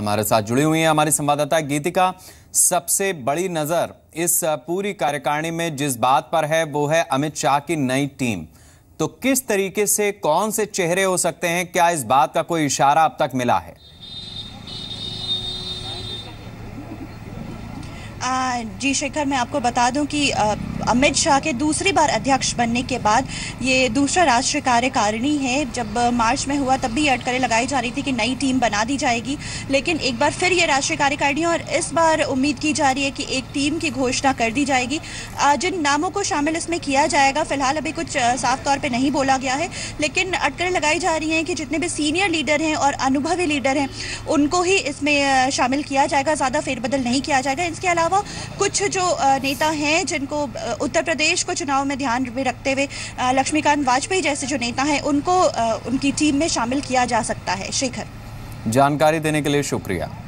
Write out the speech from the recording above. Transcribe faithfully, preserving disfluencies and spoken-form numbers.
हमारे साथ जुड़ी हुई हैं हमारी संवाददाता गीतिका। सबसे बड़ी नजर इस पूरी कार्यकारिणी में जिस बात पर है वो है अमित शाह की नई टीम। तो किस तरीके से कौन से चेहरे हो सकते हैं, क्या इस बात का कोई इशारा अब तक मिला है? आ, जी शेखर, मैं आपको बता दूं कि आ, अमित शाह के दूसरी बार अध्यक्ष बनने के बाद ये दूसरा राष्ट्रीय कार्यकारिणी है। जब मार्च में हुआ तब भी ये अटकलें लगाई जा रही थी कि नई टीम बना दी जाएगी, लेकिन एक बार फिर ये राष्ट्रीय कार्यकारिणी और इस बार उम्मीद की जा रही है कि एक टीम की घोषणा कर दी जाएगी। आ, जिन नामों को शामिल इसमें किया जाएगा फिलहाल अभी कुछ साफ तौर पर नहीं बोला गया है, लेकिन अटकलें लगाई जा रही हैं कि जितने भी सीनियर लीडर हैं और अनुभवी लीडर हैं उनको ही इसमें शामिल किया जाएगा, ज़्यादा फेरबदल नहीं किया जाएगा। इसके अलावा कुछ जो नेता हैं जिनको उत्तर प्रदेश को चुनाव में ध्यान में रखते हुए लक्ष्मीकांत वाजपेयी जैसे जो नेता हैं उनको उनकी टीम में शामिल किया जा सकता है। शेखर, जानकारी देने के लिए शुक्रिया।